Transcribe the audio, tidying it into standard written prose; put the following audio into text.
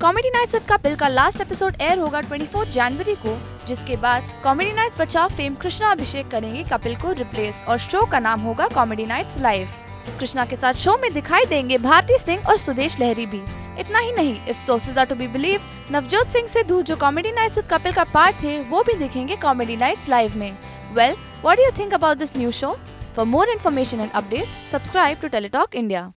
Comedy nights with Kapil का last episode air होगा 24 जनवरी को, जिसके बाद कॉमेडी नाइट्स बचाव फेम कृष्णा अभिषेक करेंगे कपिल को रिप्लेस और शो का नाम होगा कॉमेडी नाइट्स लाइव। कृष्णा के साथ शो में दिखाई देंगे भारती सिंह और सुदेश लहरी भी। इतना ही नहीं, if sources are to be believe, Navjot Singh Sidhu जो कॉमेडी नाइट्स विद कपिल का पार्ट थे वो भी दिखेंगे कॉमेडी नाइट्स लाइव में। Well, what do you think about this new show? For more information and updates, subscribe to Teletalk India.